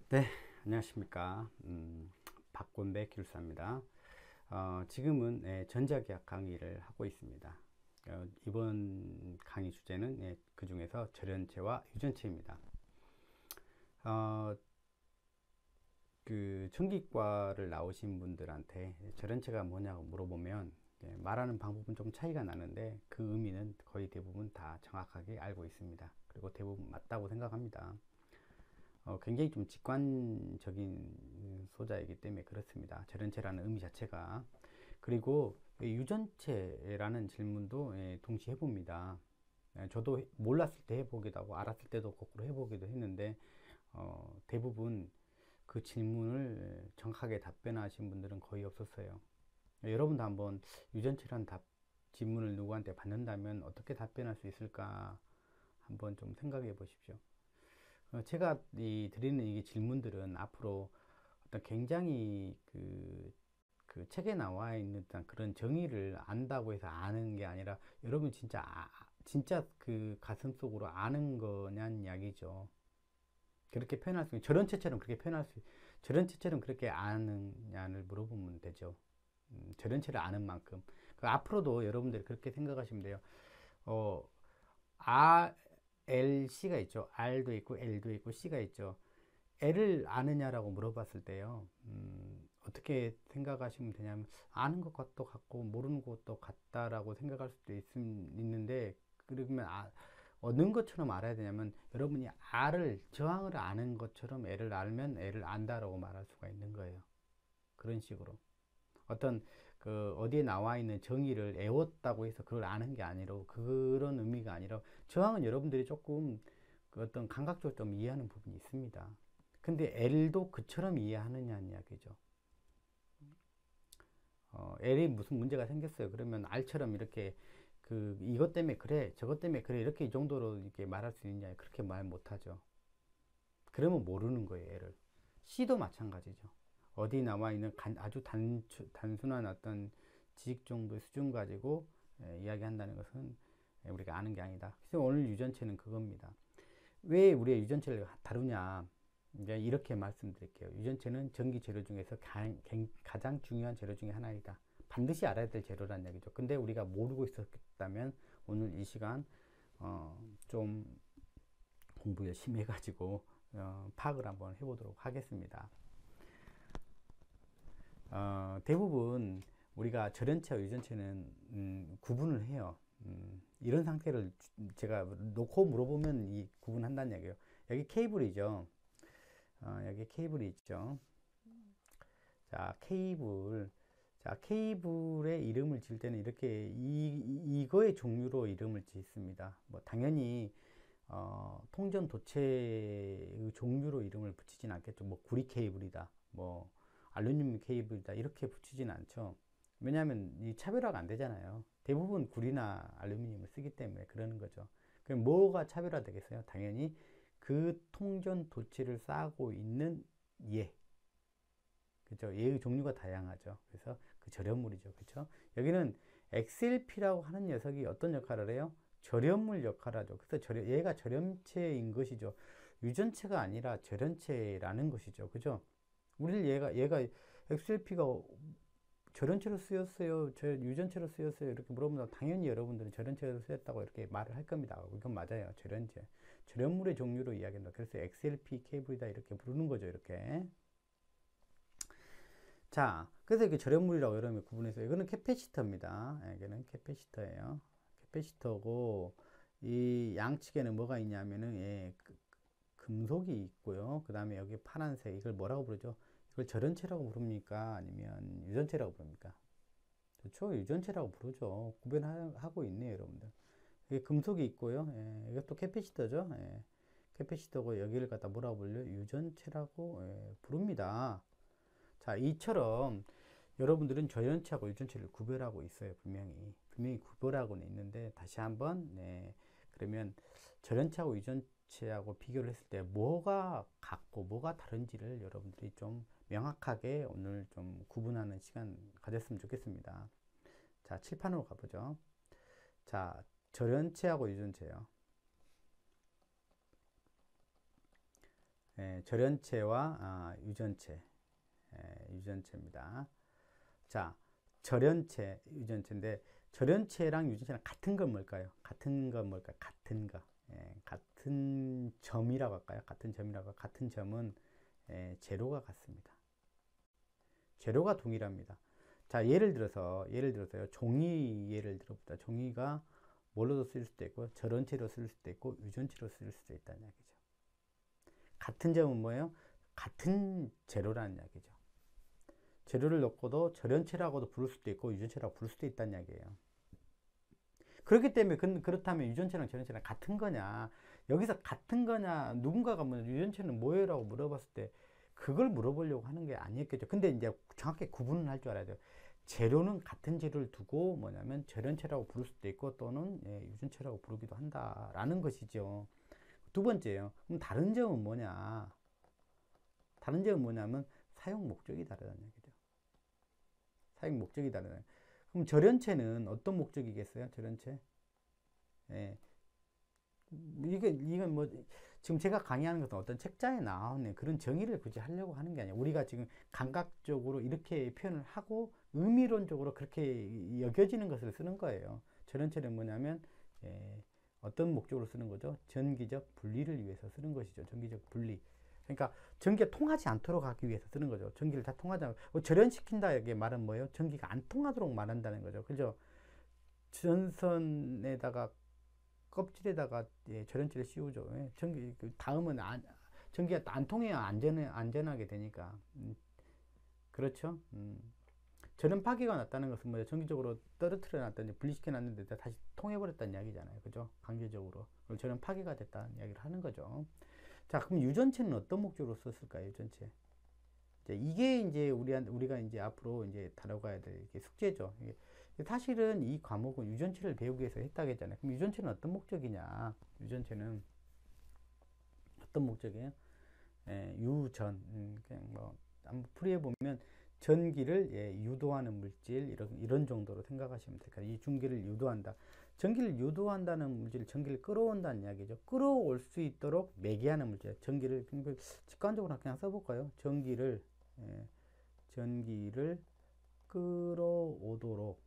네, 안녕하십니까. 박곤배 기술사입니다. 지금은 전자계약 강의를 하고 있습니다. 이번 강의 주제는 그 중에서 절연체와 유전체입니다. 어, 그 전기과를 나오신 분들한테 절연체가 뭐냐고 물어보면 말하는 방법은 좀 차이가 나는데 그 의미는 거의 대부분 다 정확하게 알고 있습니다. 그리고 대부분 맞다고 생각합니다. 굉장히 좀 직관적인 소자이기 때문에 그렇습니다. 절연체라는 의미 자체가. 그리고 유전체라는 질문도 동시에 해봅니다. 저도 몰랐을 때 해보기도 하고 알았을 때도 거꾸로 해보기도 했는데 대부분 그 질문을 정확하게 답변하신 분들은 거의 없었어요. 여러분도 한번 유전체란 질문을 누구한테 받는다면 어떻게 답변할 수 있을까 한번 좀 생각해 보십시오. 제가 드리는 이 질문들은 앞으로 어떤 굉장히 그 책에 나와 있는 그런 정의를 안다고 해서 아는 게 아니라 여러분 진짜 그 가슴 속으로 아는 거냐는 이야기죠. 그렇게 표현할 수, 저런 채처럼 그렇게 아느냐를 물어보면 되죠. 저런 채를 아는 만큼. 앞으로도 여러분들이 그렇게 생각하시면 돼요. 어, RLC가 있죠. R도 있고 L도 있고 C가 있죠. L을 아느냐라고 물어봤을 때요. 어떻게 생각하시면 되냐면 아는 것도 같고 모르는 것도 같다라고 생각할 수도 있는데 그러면 얻는 것처럼 알아야 되냐면 여러분이 저항을 아는 것처럼 L을 알면 L을 안다라고 말할 수가 있는 거예요. 그런 식으로. 어떤 어디에 나와 있는 정의를 애웠다고 해서 그걸 아는 게 아니라 그런 의미가 아니라 저항은 여러분들이 조금 그 어떤 감각적으로 좀 이해하는 부분이 있습니다. 근데 L도 그처럼 이해하느냐는 이야기죠. L이 무슨 문제가 생겼어요. 그러면 R처럼 이렇게 이것 때문에 그래, 저것 때문에 그래 이렇게 이 정도로 이렇게 말할 수 있냐 그렇게 말 못하죠. 그러면 모르는 거예요, L을. C도 마찬가지죠. 어디 나와 있는 아주 단순한 어떤 지식 정도의 수준 가지고 이야기한다는 것은 우리가 아는 게 아니다. 그래서 오늘 유전체는 그겁니다. 왜 우리가 유전체를 다루냐? 이제 이렇게 말씀드릴게요. 유전체는 전기 재료 중에서 가장 중요한 재료 중에 하나이다. 반드시 알아야 될 재료란 얘기죠. 근데 우리가 모르고 있었다면 오늘 이 시간 좀 공부 열심히 해가지고 파악을 한번 해보도록 하겠습니다. 대부분 우리가 절연체와 유전체는 구분을 해요. 이런 상태를 제가 놓고 물어보면 이 구분한다는 얘기예요. 여기 케이블이죠. 여기 케이블이 있죠. 자, 케이블의 이름을 지을 때는 이렇게 이거의 종류로 이름을 짓습니다. 뭐 당연히 통전 도체의 종류로 이름을 붙이진 않겠죠. 뭐 구리 케이블이다, 뭐 알루미늄 케이블이다 이렇게 붙이진 않죠. 왜냐하면 이 차별화가 안 되잖아요. 대부분 구리나 알루미늄을 쓰기 때문에 그러는 거죠. 그럼 뭐가 차별화 되겠어요? 당연히 그 통전 도체를 쌓고 있는 예, 그죠? 얘의 종류가 다양하죠. 그래서 그 절연물이죠. 그렇죠? 여기는 XLP라고 하는 녀석이 어떤 역할을 해요? 절연물 역할을 하죠. 그래서 얘가 절연체인 것이죠. 유전체가 아니라 절연체라는 것이죠. 그죠? 우리 얘가 XLP가 절연체로 쓰였어요, 유전체로 쓰였어요 이렇게 물어보면 당연히 여러분들은 절연체로 쓰였다고 이렇게 말을 할 겁니다. 이건 맞아요. 절연물의 종류로 이야기합니다. 그래서 XLP 케이블이다 이렇게 부르는 거죠. 이렇게. 자, 그래서 이렇게 절연물이라고 여러분이 구분해서 이거는 캐패시터입니다. 이거는 캐패시터예요. 캐패시터고 이 양측에는 뭐가 있냐면은 금속이 있고요. 그 다음에 여기 파란색 이걸 뭐라고 부르죠? 이걸 절연체라고 부릅니까? 아니면 유전체라고 부릅니까? 그렇죠? 유전체라고 부르죠. 구별하고 있네요, 여러분들. 이게 금속이 있고요. 이것도 캐패시터죠. 캐패시터고 여기를 갖다 뭐라고 불려요? 유전체라고 부릅니다. 자, 이처럼 여러분들은 절연체하고 유전체를 구별하고 있어요. 분명히 구별하고는 있는데 다시 한번 그러면 절연체하고 유전체하고 비교를 했을 때 뭐가 같고 뭐가 다른지를 여러분들이 좀 명확하게 오늘 좀 구분하는 시간 가졌으면 좋겠습니다. 자, 칠판으로 가보죠. 자, 절연체하고 유전체요. 절연체와 유전체, 유전체입니다. 자, 절연체, 유전체인데 절연체랑 유전체랑 같은 건 뭘까요? 같은 건 뭘까요? 같은 거. 같은 점이라고 할까요? 같은 점이라고. 같은 점은 제로가 같습니다. 제로가 동일합니다. 자, 예를 들어서요. 종이 예를 들어보자. 종이가 뭘로도 쓸 수도 있고 절연체로 쓸 수도 있고 유전체로 쓸 수도 있다는 이야기죠. 같은 점은 뭐예요? 같은 제로라는 이야기죠. 제로를 넣고도 절연체라고도 부를 수도 있고 유전체라고 부를 수도 있다는 이야기예요. 그렇기 때문에 그렇다면 유전체랑 절연체랑 같은 거냐, 여기서 같은 거냐, 누군가가 뭐 유전체는 뭐예요? 라고 물어봤을 때 그걸 물어보려고 하는 게 아니었겠죠. 근데 이제 정확히 구분을 할 줄 알아야 돼요. 재료는 같은 재료를 두고 뭐냐면 절연체라고 부를 수도 있고 또는 유전체라고 부르기도 한다라는 것이죠. 두 번째요. 그럼 다른 점은 뭐냐? 다른 점은 뭐냐면 사용 목적이 다르다는 얘기죠. 사용 목적이 다르다. 그럼 절연체는 어떤 목적이겠어요? 절연체? 예. 이건 뭐, 지금 제가 강의하는 것은 어떤 책자에 나오는 그런 정의를 굳이 하려고 하는 게 아니에요. 우리가 지금 감각적으로 이렇게 표현을 하고 의미론적으로 그렇게 여겨지는 것을 쓰는 거예요. 절연체는 뭐냐면, 어떤 목적으로 쓰는 거죠? 전기적 분리를 위해서 쓰는 것이죠. 전기적 분리. 그러니까 전기가 통하지 않도록 하기 위해서 쓰는 거죠. 전기를 다 통하지 않고 절연시킨다의 말은 뭐예요? 전기가 안 통하도록 말한다는 거죠. 그죠? 전선에다가 껍질에다가 절연체를 씌우죠. 전기 다음은 전기가 안 통해야 안전하게 되니까. 그렇죠. 절연 파괴가 났다는 것은 뭐예요? 전기적으로 떨어뜨려 놨더니 분리시켜 놨는데 다시 통해버렸다는 이야기잖아요. 그죠? 강제적으로. 절연 파괴가 됐다는 이야기를 하는 거죠. 자, 그럼 유전체는 어떤 목적으로 썼을까요? 유전체. 이게 이제 우리가 이제 앞으로 이제 다뤄가야 될 숙제죠. 사실은 이 과목은 유전체를 배우기 위해서 했다고 했잖아요. 그럼 유전체는 어떤 목적이냐? 유전체는 어떤 목적이에요? 유전. 그냥 뭐 한번 풀이해 보면 전기를 유도하는 물질 이런 정도로 생각하시면 될까요? 이 전기를 유도한다. 전기를 유도한다는 물질, 전기를 끌어온다는 이야기죠. 끌어올 수 있도록 매개하는 물질, 전기를 직관적으로 그냥 써볼까요? 전기를 끌어오도록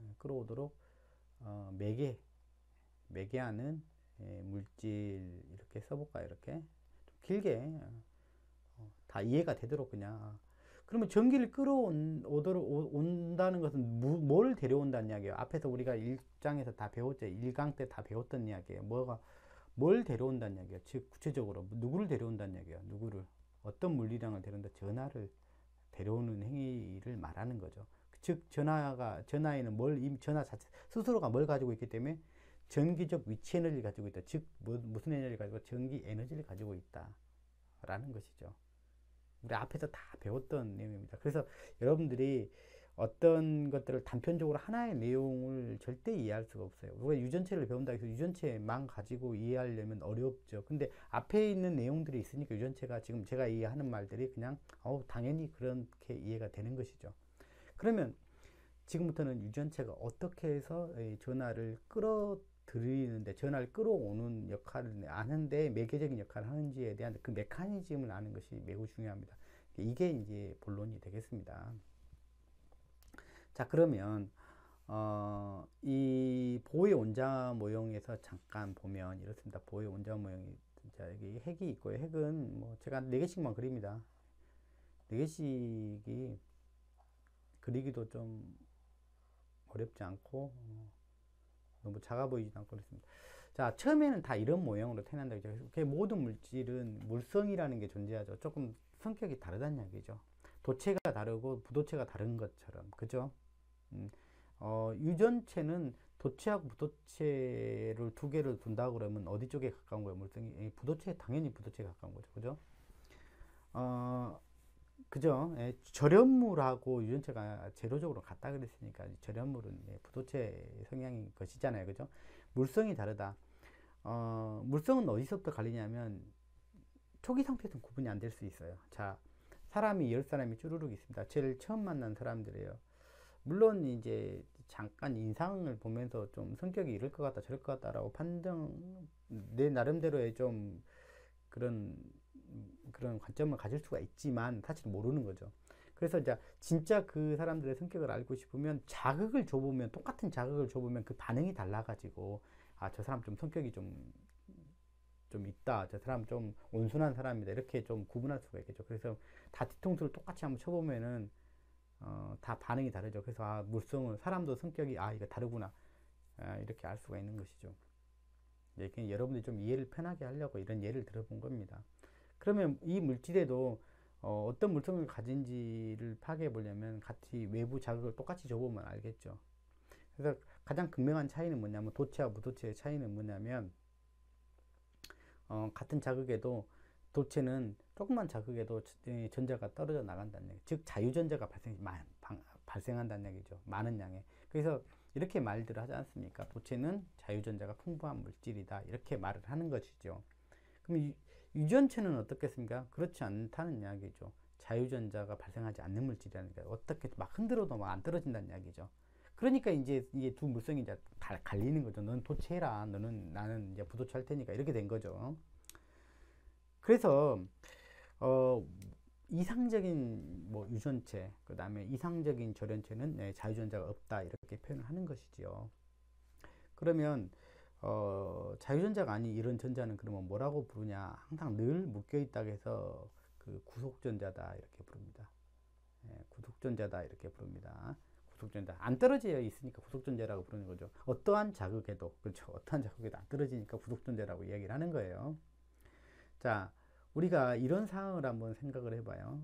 매개하는 매개하는 이렇게 써볼까요? 이렇게 좀 길게 다 이해가 되도록 그냥. 그러면 전기를 끌어온다는 것은 뭘 데려온다는 이야기예요. 앞에서 우리가 1장에서 다 배웠죠. 1강 때 다 배웠던 이야기예요. 뭘 데려온다는 이야기예요. 즉 구체적으로 누구를 데려온다는 이야기예요. 누구를, 어떤 물리량을 데려온다. 전하를 데려오는 행위를 말하는 거죠. 즉 전하에는 전하 자체 스스로가 뭘 가지고 있기 때문에 전기적 위치 에너지를 가지고 있다. 즉 무슨 에너지를 가지고, 전기 에너지를 가지고 있다라는 것이죠. 우리 앞에서 다 배웠던 내용입니다. 그래서 여러분들이 어떤 것들을 단편적으로 하나의 내용을 절대 이해할 수가 없어요. 우리가 유전체를 배운다 해서 유전체만 가지고 이해하려면 어렵죠. 근데 앞에 있는 내용들이 있으니까 유전체가 지금 제가 이해하는 말들이 그냥 당연히 그렇게 이해가 되는 것이죠. 그러면 지금부터는 유전체가 어떻게 해서 전하를 끌어들이는데, 전하를 끌어오는 역할을 아는데 매개적인 역할을 하는지에 대한 그 메커니즘을 아는 것이 매우 중요합니다. 이게 이제 본론이 되겠습니다. 자, 그러면 이 보의 원자 모형에서 잠깐 보면 이렇습니다. 보의 원자 모형이, 자, 여기 핵이 있고요. 핵은 뭐 제가 4개씩만 그립니다. 4개씩이 그리기도 좀 어렵지 않고 너무 작아 보이지도 않고 그렇습니다. 자, 처음에는 다 이런 모형으로 태어난다고 했죠. 모든 물질은 물성이라는 게 존재하죠. 조금 성격이 다르다는 얘기죠. 도체가 다르고 부도체가 다른 것처럼. 그죠? 유전체는 도체하고 부도체를 두 개를 둔다고 그러면 어디 쪽에 가까운 거예요? 물성이 당연히 부도체에 가까운 거죠. 그죠? 그죠? 절연물하고 유전체가 제로적으로 같다 그랬으니까 절연물은 부도체 성향인 것이잖아요. 그죠? 물성이 다르다. 물성은 어디서부터 갈리냐면 초기 상태에서는 구분이 안 될 수 있어요. 자, 사람이 10사람이 쭈루룩 있습니다. 제일 처음 만난 사람들이에요. 물론 이제 잠깐 인상을 보면서 좀 성격이 이럴 것 같다 저럴 것 같다라고 내 나름대로의 좀 그런 그런 관점을 가질 수가 있지만 사실 모르는 거죠. 그래서 이제 진짜 그 사람들의 성격을 알고 싶으면 자극을 줘보면, 똑같은 자극을 줘보면 그 반응이 달라가지고, 아, 저 사람 좀 성격이 좀 있다, 저 사람 좀 온순한 사람이다, 이렇게 좀 구분할 수가 있겠죠. 그래서 다 뒤통수를 똑같이 한번 쳐보면은 다 반응이 다르죠. 그래서 아, 물성을, 사람도 성격이 아, 이거 다르구나, 아, 이렇게 알 수가 있는 것이죠. 이게 여러분들이 좀 이해를 편하게 하려고 이런 예를 들어본 겁니다. 그러면 이 물질에도 어떤 물성을 가진지를 파악해 보려면 같이 외부 자극을 똑같이 줘보면 알겠죠. 그래서 가장 극명한 차이는 뭐냐면, 도체와 무도체의 차이는 뭐냐면, 같은 자극에도 도체는 조금만 자극에도 전자가 떨어져 나간다는 얘기, 즉 자유전자가 발생한다는 얘기죠. 많은 양의. 그래서 이렇게 말들을 하지 않습니까? 도체는 자유전자가 풍부한 물질이다, 이렇게 말을 하는 것이죠. 그럼 유전체는 어떻겠습니까? 그렇지 않다는 이야기죠. 자유전자가 발생하지 않는 물질이라는 게, 어떻게 막 흔들어도 막 안 떨어진다는 이야기죠. 그러니까 이제 이게 두 물성이 이제 갈리는 거죠. 너는 도체해라, 나는 이제 부도체 할 테니까, 이렇게 된 거죠. 그래서 어, 이상적인 뭐 유전체, 그 다음에 이상적인 절연체는 자유전자가 없다, 이렇게 표현을 하는 것이지요. 그러면 자유전자가 아닌 이런 전자는 그러면 뭐라고 부르냐? 항상 늘 묶여있다고 해서 그 구속전자다, 이렇게 부릅니다. 구속전자다, 이렇게 부릅니다. 구속전자. 안 떨어져 있으니까 구속전자라고 부르는 거죠. 어떠한 자극에도, 그렇죠. 어떠한 자극에도 안 떨어지니까 구속전자라고 이야기를 하는 거예요. 자, 우리가 이런 상황을 한번 생각을 해봐요.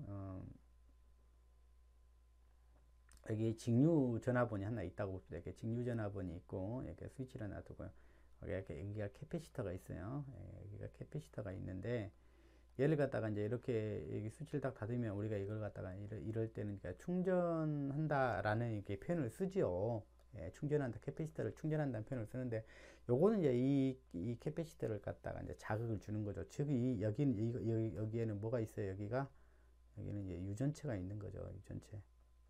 여기 직류 전화번이 하나 있다고 봅시다. 이렇게 직류 전화번이 있고, 이렇게 스위치를 하나 두고요. 여기가 캐패시터가 있어요. 여기가 캐패시터가 있는데, 얘를 갖다가 이제 이렇게 여기 스위치를 딱 닫으면 우리가 이걸 갖다가 이럴 때는 그러니까 충전한다라는 이렇게 표현을 쓰지요. 충전한다, 캐패시터를 충전한다는 표현을 쓰는데, 요거는 이제 이 캐패시터를 갖다가 이제 자극을 주는 거죠. 즉, 여기에는 뭐가 있어요? 여기는 이제 유전체가 있는 거죠. 유전체.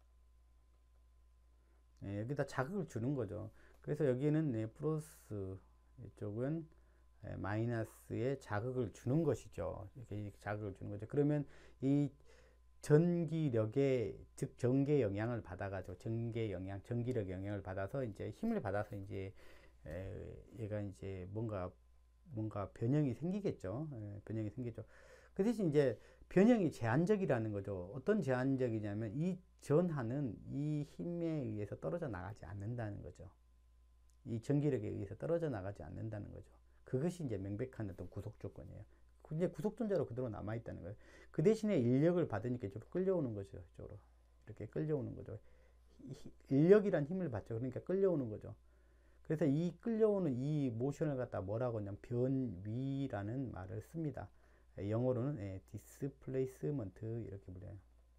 여기다 자극을 주는 거죠. 그래서 여기는 플러스, 이쪽은 마이너스에 자극을 주는 것이죠. 이렇게 자극을 주는 거죠. 그러면 이 전기력의, 즉 전개 영향을 받아가지고, 전기력 영향을 받아서 이제 힘을 받아서 이제 얘가 이제 뭔가 변형이 생기겠죠. 변형이 생기죠. 그 대신 이제 변형이 제한적이라는 거죠. 어떤 제한적이냐면, 이 전하는 이 힘에 의해서 떨어져 나가지 않는다는 거죠. 이 전기력에 의해서 떨어져 나가지 않는다는 거죠. 그것이 이제 명백한 어떤 구속 조건이에요. 이제 구속전자로 그대로 남아있다는 거예요. 그 대신에 인력을 받으니까 이쪽으로 끌려오는 거죠. 이쪽으로. 이렇게 끌려오는 거죠. 인력이란 힘을 받죠. 그러니까 끌려오는 거죠. 그래서 이 끌려오는 이 모션을 갖다 뭐라고 하냐면 변위라는 말을 씁니다. 영어로는 displacement, 이렇게 불려요.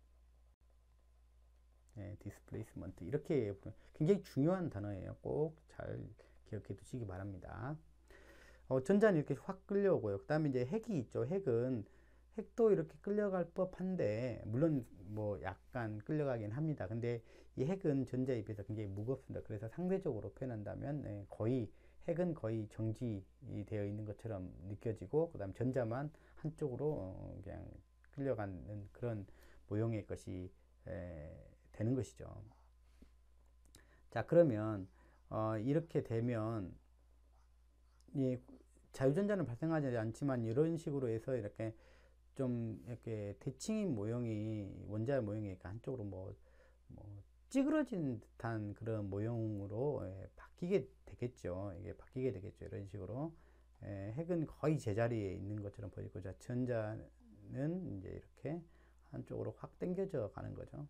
displacement, 이렇게 굉장히 중요한 단어예요. 꼭 잘 기억해 두시기 바랍니다. 전자는 이렇게 확 끌려오고요. 그 다음에 이제 핵이 있죠. 핵도 이렇게 끌려갈 법한데, 물론 뭐 약간 끌려가긴 합니다. 근데 이 핵은 전자에 비해서 굉장히 무겁습니다. 그래서 상대적으로 표현한다면 핵은 거의 정지되어 있는 것처럼 느껴지고, 그 다음 전자만 한쪽으로 그냥 끌려가는 그런 모형의 것이 되는 것이죠. 자, 그러면 이렇게 되면 이 자유전자는 발생하지 않지만, 이런 식으로 해서 이렇게 좀 이렇게 대칭인 모형이, 원자의 모형이 한쪽으로 뭐 찌그러진 듯한 그런 모형으로 바뀌게 되겠죠. 이게 바뀌게 되겠죠. 이런 식으로. 핵은 거의 제자리에 있는 것처럼 보이고, 전자는 이제 이렇게 한쪽으로 확 당겨져 가는 거죠.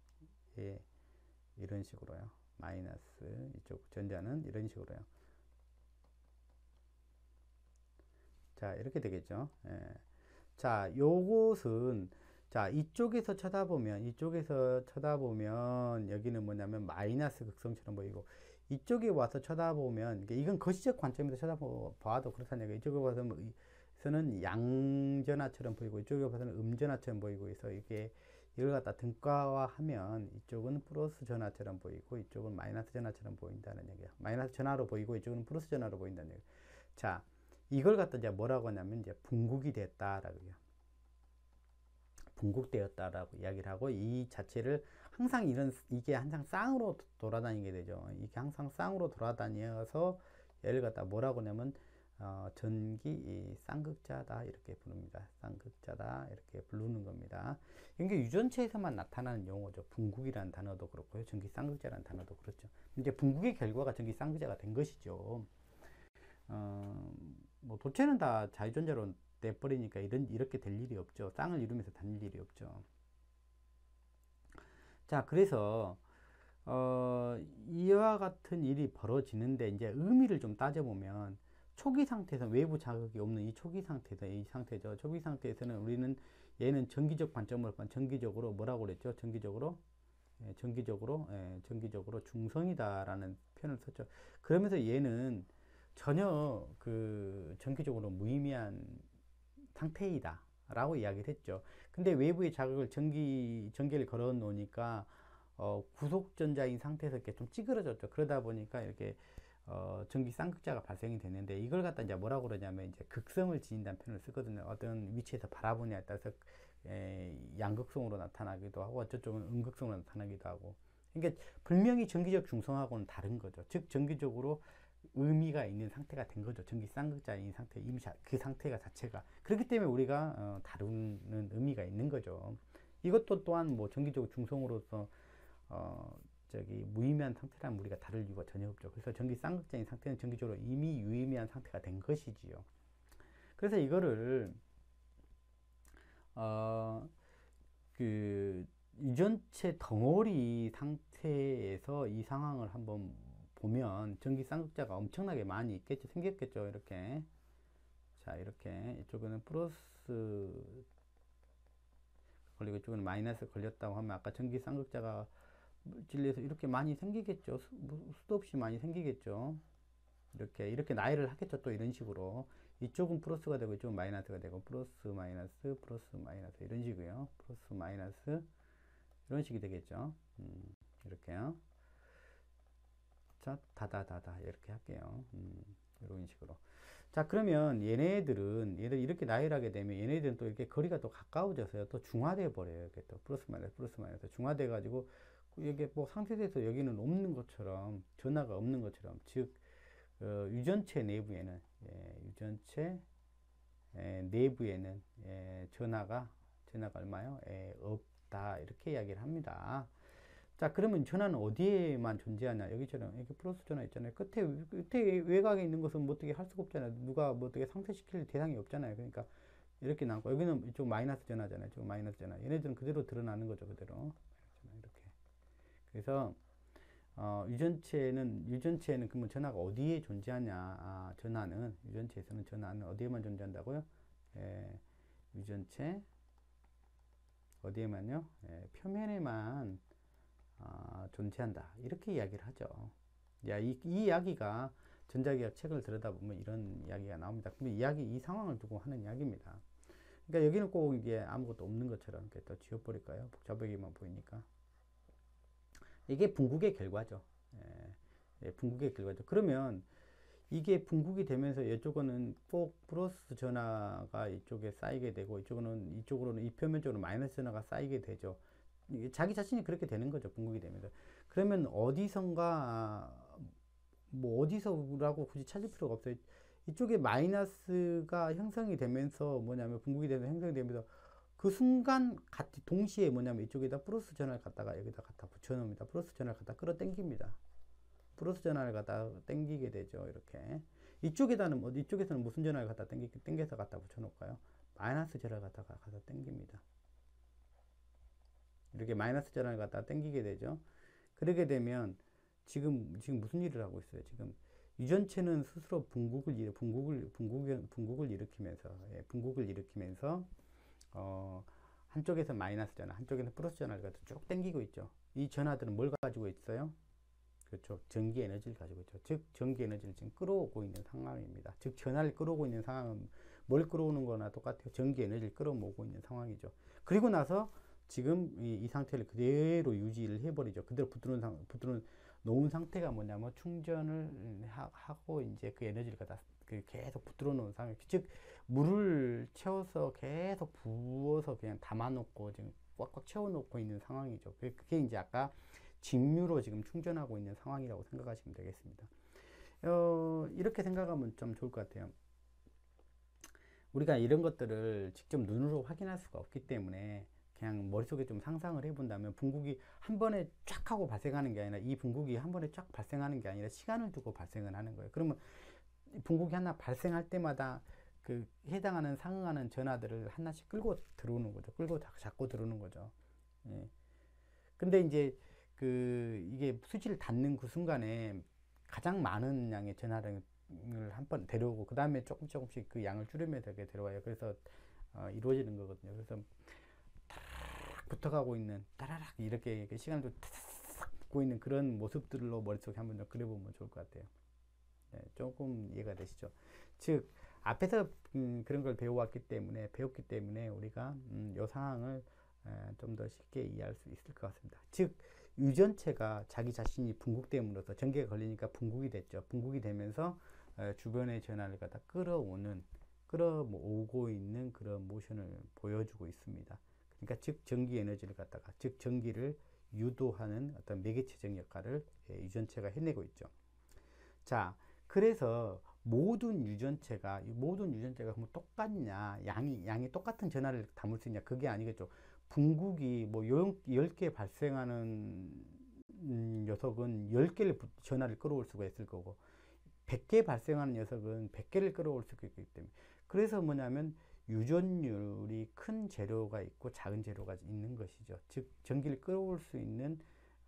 이런 식으로요. 마이너스, 이쪽 전자는 이런 식으로요. 자, 이렇게 되겠죠. 자, 요것은, 자, 이쪽에서 쳐다보면 여기는 뭐냐면 마이너스 극성처럼 보이고, 이쪽에 와서 쳐다보면, 이건 거시적 관점에서 쳐다봐도 그렇다는 얘기예요. 이쪽에 와서는 양전화처럼 보이고, 이쪽에 봐서는 음전화처럼 보이고 해서, 이걸 갖다 등가화하면 이쪽은 플러스 전화처럼 보이고, 이쪽은 마이너스 전화처럼 보인다는 얘기예요. 마이너스 전화로 보이고, 이쪽은 플러스 전화로 보인다는 얘기예요. 자, 이걸 갖다 이제 뭐라고 하냐면, 이제 분국이 됐다라고요. 분국되었다라고 이야기를 하고, 이 자체를 항상 이게 항상 쌍으로 돌아다니게 되죠. 이게 항상 쌍으로 돌아다녀서 얘를 갖다 뭐라고 하냐면 전기 쌍극자다 이렇게 부릅니다. 쌍극자다 이렇게 부르는 겁니다. 이게 유전체에서만 나타나는 용어죠. 분국이라는 단어도 그렇고요. 전기 쌍극자라는 단어도 그렇죠. 이제 분국의 결과가 전기 쌍극자가 된 것이죠. 뭐 도체는 다 자유전자로 내버리니까 이렇게 될 일이 없죠. 쌍을 이루면서 다닐 일이 없죠. 자, 그래서 이와 같은 일이 벌어지는데, 이제 의미를 좀 따져보면, 초기 상태에서 외부 자극이 없는 이 초기 상태에서, 이 상태죠. 초기 상태에서는 우리는 얘는 전기적 관점으로 전기적으로 뭐라고 그랬죠? 전기적으로 중성이다라는 표현을 썼죠. 그러면서 얘는 전혀 그 전기적으로 무의미한 상태이다 라고 이야기를 했죠. 근데 외부의 자극을 전기를 걸어 놓으니까 구속전자인 상태에서 이렇게 좀 찌그러졌죠. 그러다 보니까 이렇게 전기 쌍극자가 발생이 되는데, 이걸 갖다 이제 뭐라고 그러냐면 이제 극성을 지닌다는 표현을 쓰거든요. 어떤 위치에서 바라보냐에 따라서 양극성으로 나타나기도 하고, 저쪽은 음극성으로 나타나기도 하고. 그러니까 분명히 전기적 중성하고는 다른 거죠. 즉 전기적으로 의미가 있는 상태가 된 거죠. 전기 쌍극자인 상태, 이미 그 상태가 자체가. 그렇기 때문에 우리가 다루는 의미가 있는 거죠. 이것도 또한 뭐 전기적 중성으로서 무의미한 상태라면 우리가 다룰 이유가 전혀 없죠. 그래서 전기 쌍극자인 상태는 전기적으로 이미 유의미한 상태가 된 것이지요. 그래서 이거를 그 유전체 덩어리 상태에서 이 상황을 한번 보면 전기 쌍극자가 엄청나게 많이 생겼겠죠. 이렇게. 자, 이렇게 이쪽에는 플러스 걸리고 이쪽은 마이너스 걸렸다고 하면, 아까 전기 쌍극자가 물질에서 이렇게 많이 생기겠죠. 수도 없이 많이 생기겠죠. 이렇게 나열을 하겠죠. 또 이런 식으로 이쪽은 플러스가 되고 이쪽은 마이너스가 되고, 플러스 마이너스 이런 식이고요. 플러스 마이너스 이런 식이 되겠죠. 이렇게요. 자, 다다다다 이렇게 할게요. 이런 식으로. 자, 그러면 얘네들은 이렇게 나열하게 되면 얘네들은 또 이렇게 거리가 또 가까워져서요, 또 중화돼 버려요. 이렇게 또 플러스 마이너스 중화돼 가지고, 이게 뭐 상태에서 여기는 없는 것처럼, 전하가 없는 것처럼, 즉 유전체 내부에는 유전체 내부에는 전하가 얼마요? 없다 이렇게 이야기를 합니다. 자, 그러면 전하는 어디에만 존재하냐? 여기처럼 이렇게 플러스 전하 있잖아요. 끝에 외곽에 있는 것은 뭐 어떻게 할 수가 없잖아요. 누가 뭐 어떻게 상쇄시킬 대상이 없잖아요. 그러니까 이렇게 남고, 여기는 이쪽 마이너스 전하잖아요. 이쪽 마이너스 전하. 얘네들은 그대로 드러나는 거죠. 그대로. 이렇게. 그래서 유전체에는 그러면 전하가 어디에 존재하냐? 유전체에서는 전하는 어디에만 존재한다고요? 유전체 어디에만요? 표면에만 존재한다 이렇게 이야기를 하죠. 이 이야기가 전자기학 책을 들여다보면 이런 이야기가 나옵니다. 근데 이 상황을 두고 하는 이야기입니다. 그러니까 여기는 꼭 이게 아무것도 없는 것처럼 이렇게 또 지워버릴까요? 복잡하게만 보이니까. 이게 분국의 결과죠. 분국의 결과죠. 그러면 이게 분국이 되면서 이쪽은 꼭 플러스 전하가 이쪽에 쌓이게 되고, 이쪽으로는 이 표면 쪽으로 마이너스 전하가 쌓이게 되죠. 자기 자신이 그렇게 되는 거죠. 분국이 되면서. 그러면 어디선가 어디서라고 굳이 찾을 필요가 없어요. 이쪽에 마이너스가 형성이 되면서 분국이 되면서 형성이 되면서 그 순간 동시에 이쪽에다 플러스 전화를 갖다가 여기다 갖다 붙여놓습니다. 플러스 전화를 갖다 끌어당깁니다. 플러스 전화를 갖다 당기게 되죠. 이렇게. 이쪽에서는 무슨 전화를 갖다 당겨서 갖다 붙여놓을까요? 마이너스 전화를 갖다 당깁니다. 이렇게 마이너스 전화를 갖다 당기게 되죠. 그러게 되면 지금 무슨 일을 하고 있어요? 지금 유전체는 스스로 분국을 일으키면서 한쪽에서 마이너스 전화, 한쪽에서 플러스 전화를 갖다 쭉 당기고 있죠. 이 전하들은 뭘 가지고 있어요? 그렇죠. 전기 에너지를 가지고 있죠. 즉 전기 에너지를 지금 끌어오고 있는 상황입니다. 즉 전하를 끌어오고 있는 상황은 뭘 끌어오는 거나 똑같아요. 전기 에너지를 끌어모으고 있는 상황이죠. 그리고 나서 지금 이 상태를 그대로 유지를 해버리죠. 그대로 붙들어 놓은 상태가 충전을 하고 이제 그 에너지를 갖다 계속 붙들어 놓은 상황, 즉 물을 채워서 계속 부어서 그냥 담아 놓고 지금 꽉꽉 채워 놓고 있는 상황이죠. 그게 이제 아까 직류로 지금 충전하고 있는 상황이라고 생각하시면 되겠습니다. 이렇게 생각하면 좀 좋을 것 같아요. 우리가 이런 것들을 직접 눈으로 확인할 수가 없기 때문에 그냥 머릿속에 좀 상상을 해본다면, 분국이 한 번에 쫙 하고 발생하는 게 아니라, 이 분국이 한 번에 쫙 발생하는 게 아니라 시간을 두고 발생을 하는 거예요. 그러면 분국이 하나 발생할 때마다 그 해당하는 상응하는 전하들을 하나씩 끌고 들어오는 거죠. 끌고 잡고 들어오는 거죠. 예. 근데 이제 이게 수지를 닫는 그 순간에 가장 많은 양의 전하를 한 번 데려오고, 그 다음에 조금씩 그 양을 줄이면서 이렇게 데려와요. 그래서 이루어지는 거거든요. 그래서 탁 붙어가고 있는, 따라락 이렇게 시간도 탁 붙고 있는 그런 모습들로 머릿속에 한번 좀 그려보면 좋을 것 같아요. 네, 조금 이해가 되시죠? 즉 앞에서 그런 걸 배웠기 때문에 우리가 이 상황을 좀 더 쉽게 이해할 수 있을 것 같습니다. 즉 유전체가 자기 자신이 분국됨으로써, 전기가 걸리니까 분국이 됐죠. 분국이 되면서 주변의 전하를 갖다 끌어오고 있는 그런 모션을 보여주고 있습니다. 그러니까 즉 전기 에너지를 갖다가, 즉 전기를 유도하는 어떤 매개체적 역할을 유전체가 해내고 있죠. 자, 그래서 모든 유전체가 그럼 똑같냐, 양이 똑같은 전하를 담을 수 있냐, 그게 아니겠죠. 분국이 뭐 10개 발생하는 녀석은 10개를 전하를 끌어올 수가 있을 거고, 100개 발생하는 녀석은 100개를 끌어올 수가 있기 때문에, 그래서 뭐냐면 유전율이 큰 재료가 있고 작은 재료가 있는 것이죠. 즉 전기를 끌어올 수 있는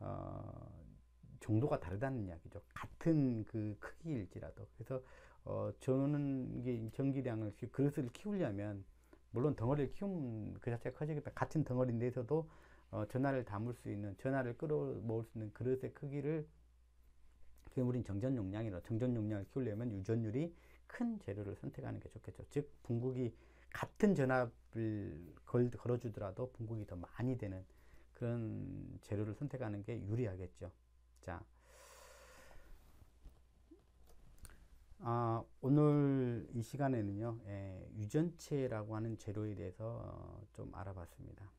정도가 다르다는 이야기죠. 같은 그 크기일지라도. 그래서 저는 이게 전기량을, 그릇을 키우려면, 물론 덩어리를 키우면 그 자체가 커지겠다. 같은 덩어리인데서도 전하를 담을 수 있는, 전하를 끌어모을 수 있는 그릇의 크기를, 우린 정전 용량이라, 정전 용량을 키우려면 유전율이 큰 재료를 선택하는 게 좋겠죠. 즉 분국이 같은 전압을 걸어주더라도 분국이 더 많이 되는 그런 재료를 선택하는 게 유리하겠죠. 자, 오늘 이 시간에는요, 유전체라고 하는 재료에 대해서 좀 알아봤습니다.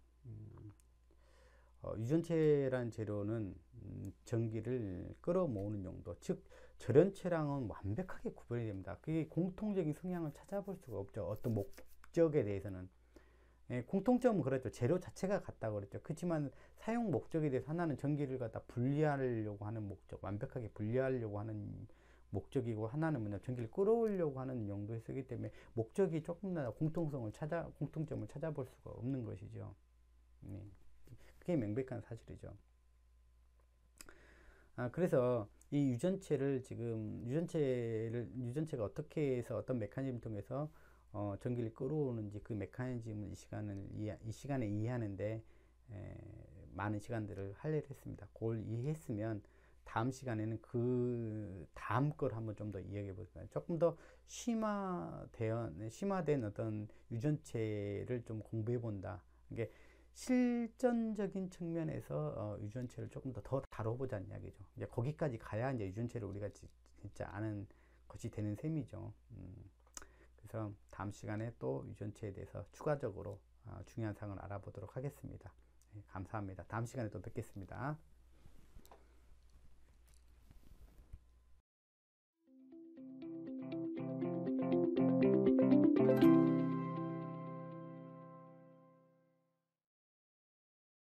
유전체라는 재료는 전기를 끌어모으는 용도, 즉 절연체랑은 완벽하게 구별이 됩니다. 그게 공통적인 성향을 찾아볼 수가 없죠. 어떤 목적에 대해서는. 공통점은 그랬죠. 재료 자체가 같다고 그랬죠. 그렇지만 사용 목적에 대해서 하나는 전기를 갖다 분리하려고 하는 목적, 완벽하게 분리하려고 하는 목적이고, 하나는 뭐냐, 전기를 끌어오려고 하는 용도에 쓰기 때문에 목적이 조금이나 공통점을 찾아볼 수가 없는 것이죠. 그게 명백한 사실이죠. 그래서 이 유전체가 어떻게 해서 어떤 메커니즘을 통해서 전기를 끌어오는지, 그 메커니즘을 이 시간에 이해하는데 많은 시간들을 할애를 했습니다. 그걸 이해했으면 다음 시간에는 그 다음 걸 한번 좀 더 이야기해 볼까요? 조금 더 심화된 어떤 유전체를 좀 공부해 본다. 이게 실전적인 측면에서 유전체를 조금 더 다뤄보자는 이야기죠. 이제 거기까지 가야 이제 유전체를 우리가 진짜 아는 것이 되는 셈이죠. 그래서 다음 시간에 또 유전체에 대해서 추가적으로 중요한 사항을 알아보도록 하겠습니다. 네, 감사합니다. 다음 시간에 또 뵙겠습니다.